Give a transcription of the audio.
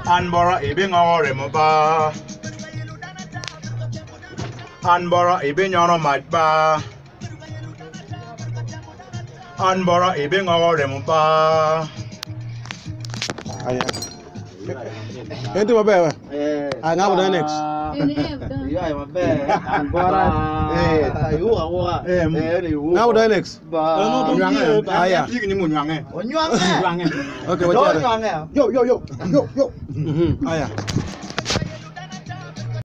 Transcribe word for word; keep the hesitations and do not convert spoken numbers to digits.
Anbora ibing ore mo ba. Anbora ibing oro mat ba. Anbora ibing ore mo ba. Aya. Enti mabewa. Eh. Ah ngabu da next. Yeah, my bad. Anbora. Eh, ayu awa. Eh, ni wu. Ngabu da next. Ba. Nyange. Aya. Yigi ni mo nyange. Onyange. Nyange. Okay, wacha. Onyange. Yo yo yo. Yo yo. Mhm. Aya.